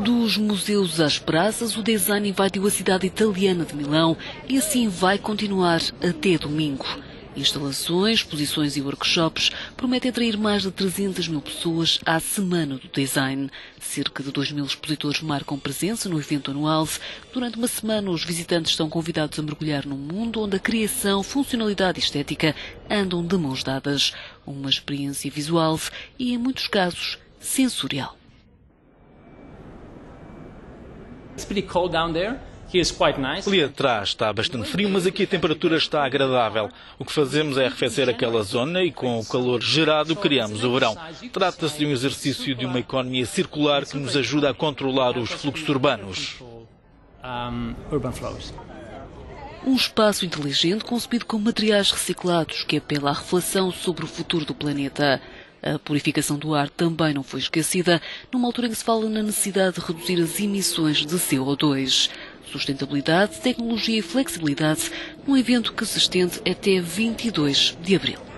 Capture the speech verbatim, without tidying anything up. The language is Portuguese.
Dos museus às praças, o design invadiu a cidade italiana de Milão e assim vai continuar até domingo. Instalações, exposições e workshops prometem atrair mais de trezentas mil pessoas à Semana do Design. Cerca de dois mil expositores marcam presença no evento anual. Durante uma semana, os visitantes estão convidados a mergulhar num mundo onde a criação, funcionalidade e estética andam de mãos dadas. Uma experiência visual e, em muitos casos, sensorial. It's pretty cold down there. Here is quite nice. Ali atrás está bastante frio, mas aqui a temperatura está agradável. O que fazemos é arrefecer aquela zona e com o calor gerado criamos o verão. Trata-se de um exercício de uma economia circular que nos ajuda a controlar os fluxos urbanos. Um espaço inteligente concebido com materiais reciclados que apela à reflexão sobre o futuro do planeta. A purificação do ar também não foi esquecida, numa altura em que se fala na necessidade de reduzir as emissões de C O dois. Sustentabilidade, tecnologia e flexibilidade, num evento que se estende até vinte e dois de abril.